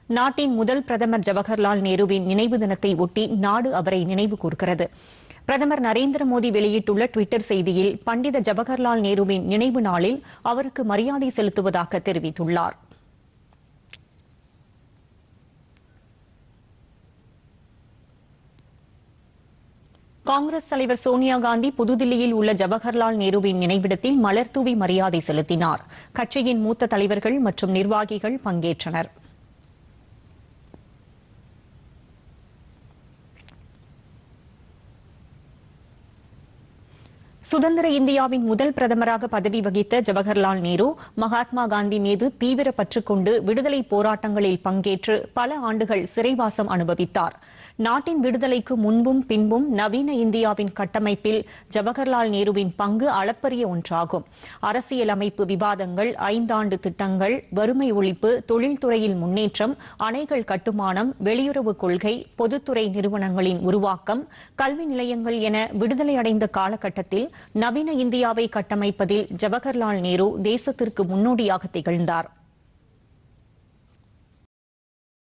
நாட்டின் முதல் பிரதமர் ஜவஹர்லால் நேருவின் நினைவு தினத்தை ஒட்டி நாடு அவரை நினைவு கூர்கிறது. பிரதமர் நரேந்திர மோடி வெளியிட்டுள்ள டுவிட்டர் செய்தியில் பண்டித ஜவஹர்லால் நேருவின் நினைவு நாளில் அவருக்கு மரியாதை செலுத்துவதாக தெரிவித்துள்ளார். காங்கிரஸ் தலைவர் சோனியா காந்தி புதுதில்லியில் உள்ள ஜவஹர்லால் நேருவின் நினைவிடத்தில் மலர்தூவி மரியாதை செலுத்தினார். கட்சியின் மூத்த தலைவர்கள் மற்றும் நிர்வாகிகள் பங்கேற்றனர். சுதந்திர இந்தியாவின் முதல் பிரதமராக பதவி வகித்த ஜவஹர்லால் நேரு மகாத்மா காந்தி மீது தீவிர பற்று கொண்டு விடுதலை போராட்டங்களில் பங்கேற்று பல ஆண்டுகள் சிறைவாசம் அனுபவித்தார். நாட்டின் விடுதலைக்கு முன்பும் பின்பும் நவீன இந்தியாவின் கட்டமைப்பில் ஜவஹர்லால் நேருவின் பங்கு அளப்பரிய ஒன்றாகும். அரசியலமைப்பு விவாதங்கள், 5 ஆண்டு திட்டங்கள், வறுமை ஒழிப்பு, தொழில்துறையில் முன்னேற்றம், அணைகள் கட்டுமானம், வெளியுறவு கொள்கை, பொதுத்துறை நிறுவனங்களின் உருவாக்கம், கல்வி நிலையங்கள் என விடுதலை அடைந்த காலகட்டத்தில் நவீன இந்தியாவை கட்டமைப்பதில் ஜவஹர்லால் நேரு தேசத்திற்கு முன்னோடியாக திகழ்ந்தார்.